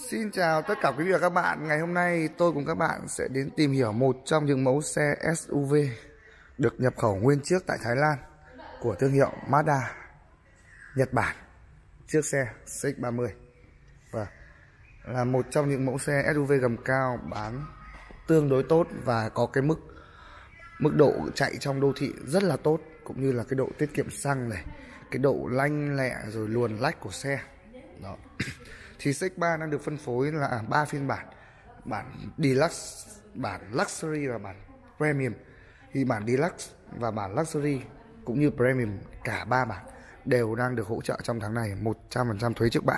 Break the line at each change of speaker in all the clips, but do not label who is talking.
Xin chào tất cả quý vị và các bạn. Ngày hôm nay tôi cùng các bạn sẽ đến tìm hiểu một trong những mẫu xe SUV được nhập khẩu nguyên chiếc tại Thái Lan của thương hiệu Mazda Nhật Bản. Chiếc xe CX-30 và là một trong những mẫu xe SUV gầm cao bán tương đối tốt và có cái mức độ chạy trong đô thị rất là tốt, cũng như là cái độ tiết kiệm xăng này, cái độ lanh lẹ rồi luồn lách của xe. Đó. Thì CX-3 đang được phân phối là 3 phiên bản: bản Deluxe, bản Luxury và bản Premium. Thì bản Deluxe và bản Luxury cũng như Premium, cả 3 bản đều đang được hỗ trợ trong tháng này 100% thuế trước bạ.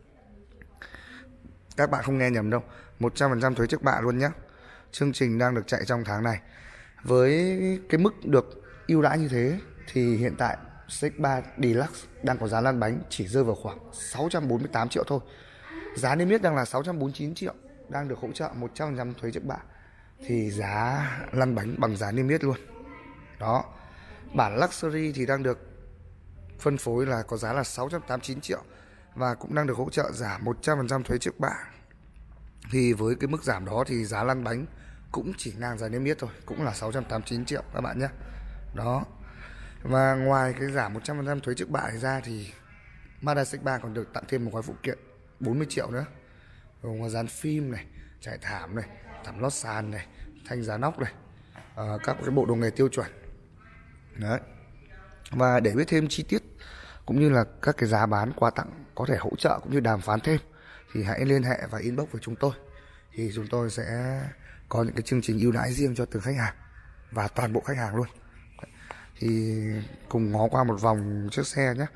Các bạn không nghe nhầm đâu, 100% thuế trước bạ luôn nhé. Chương trình đang được chạy trong tháng này. Với cái mức được ưu đãi như thế thì hiện tại CX-3 Deluxe đang có giá lăn bánh chỉ rơi vào khoảng 648 triệu thôi. Giá niêm yết đang là 649 triệu, đang được hỗ trợ 100% thuế trước bạ. Thì giá lăn bánh bằng giá niêm yết luôn. Đó. Bản Luxury thì đang được phân phối là có giá là 689 triệu và cũng đang được hỗ trợ giảm 100% thuế trước bạ. Thì với cái mức giảm đó thì giá lăn bánh cũng chỉ ngang giá niêm yết thôi, cũng là 689 triệu các bạn nhé. Đó. Và ngoài cái giảm 100% thuế trước bạ ra thì Mazda CX-3 còn được tặng thêm một gói phụ kiện 40 triệu nữa, gồm có dán phim này, trải thảm này, thảm lót sàn này, thanh giá nóc này, các cái bộ đồ nghề tiêu chuẩn. Đấy. Và để biết thêm chi tiết cũng như là các cái giá bán, quà tặng có thể hỗ trợ cũng như đàm phán thêm thì hãy liên hệ và inbox với chúng tôi. Thì chúng tôi sẽ có những cái chương trình ưu đãi riêng cho từng khách hàng và toàn bộ khách hàng luôn. Thì cùng ngó qua một vòng chiếc xe nhé.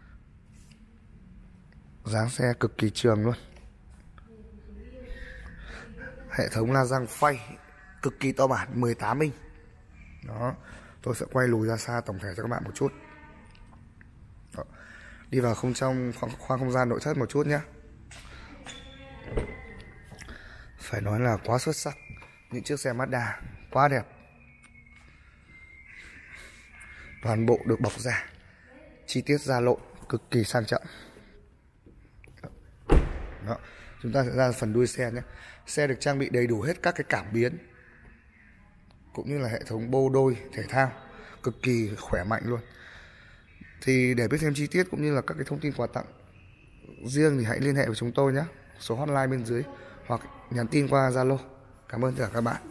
Dáng xe cực kỳ trường luôn. Hệ thống la răng phay cực kỳ to bản, 18 inch. Đó. Tôi sẽ quay lùi ra xa tổng thể cho các bạn một chút. Đó. Đi vào trong khoang không gian nội thất một chút nhé. Phải nói là quá xuất sắc. Những chiếc xe Mazda quá đẹp. Toàn bộ được bọc da, chi tiết da lộn cực kỳ sang trọng. Đó. Chúng ta sẽ ra phần đuôi xe nhé. Xe được trang bị đầy đủ hết các cái cảm biến cũng như là hệ thống bô đôi thể thao cực kỳ khỏe mạnh luôn. Thì để biết thêm chi tiết cũng như là các cái thông tin quà tặng riêng thì hãy liên hệ với chúng tôi nhé. Số hotline bên dưới hoặc nhắn tin qua Zalo. Cảm ơn tất cả các bạn.